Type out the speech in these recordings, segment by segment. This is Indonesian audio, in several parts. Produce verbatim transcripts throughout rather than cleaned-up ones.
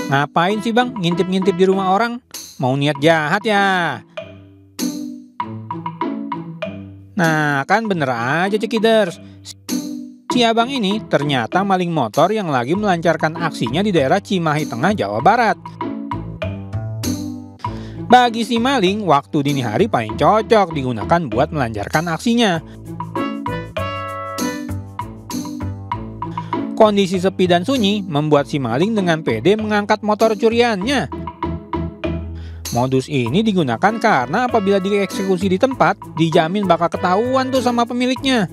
Ngapain sih bang ngintip-ngintip di rumah orang? Mau niat jahat ya? Nah kan bener aja cekiders. Si abang ini ternyata maling motor yang lagi melancarkan aksinya di daerah Cimahi Tengah, Jawa Barat. Bagi si maling, waktu dini hari paling cocok digunakan buat melancarkan aksinya. Kondisi sepi dan sunyi membuat si maling dengan pede mengangkat motor curiannya. Modus ini digunakan karena apabila dieksekusi di tempat, dijamin bakal ketahuan tuh sama pemiliknya.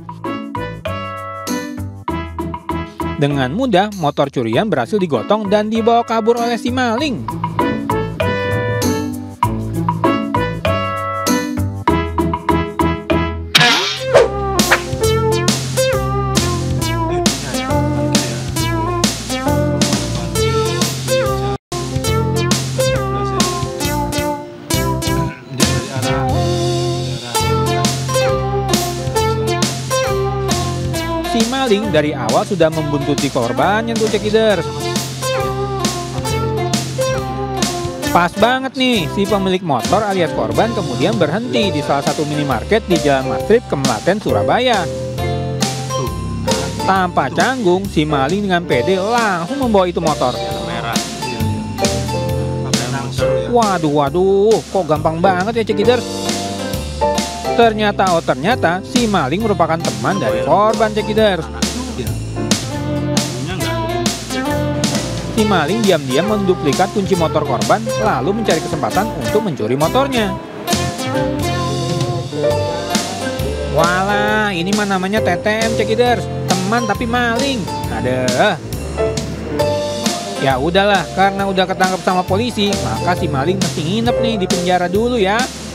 Dengan mudah, motor curian berhasil digotong dan dibawa kabur oleh si maling. Si maling dari awal sudah membuntuti korbannya tuh cekiders. Pas banget nih, si pemilik motor alias korban kemudian berhenti di salah satu minimarket di Jalan Mastrip, Kemlaten, Surabaya. Tanpa canggung, si maling dengan pede langsung membawa itu motor. Waduh, waduh, kok gampang banget ya cekiders. Ternyata, oh ternyata, si maling merupakan teman dari korban cekiders. Si maling diam-diam menduplikat kunci motor korban, lalu mencari kesempatan untuk mencuri motornya. Walah, ini mah namanya T T M cekiders, teman tapi maling. Aduh. Ya udahlah, karena udah ketangkep sama polisi, maka si maling mesti nginep nih di penjara dulu ya.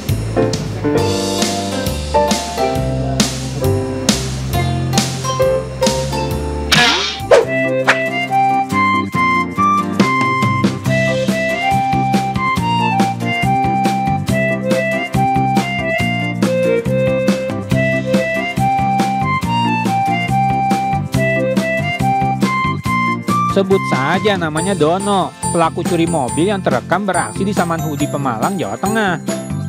Sebut saja namanya Dono, pelaku curi mobil yang terekam beraksi di Samanhudi, Pemalang, Jawa Tengah.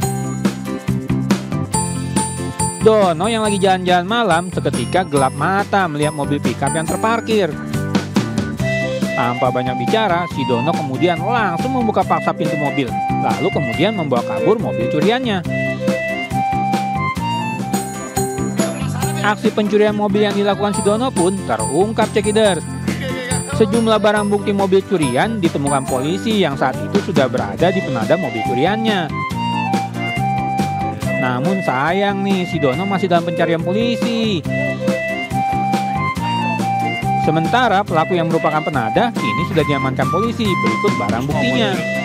Dono yang lagi jalan-jalan malam seketika gelap mata melihat mobil pickup yang terparkir. Tanpa banyak bicara, si Dono kemudian langsung membuka paksa pintu mobil, lalu kemudian membawa kabur mobil curiannya. Aksi pencurian mobil yang dilakukan si Dono pun terungkap cekiders. Sejumlah barang bukti mobil curian ditemukan polisi yang saat itu sudah berada di penada mobil curiannya. Namun sayang nih, si Dono masih dalam pencarian polisi. Sementara pelaku yang merupakan penada kini sudah diamankan polisi, berikut barang buktinya.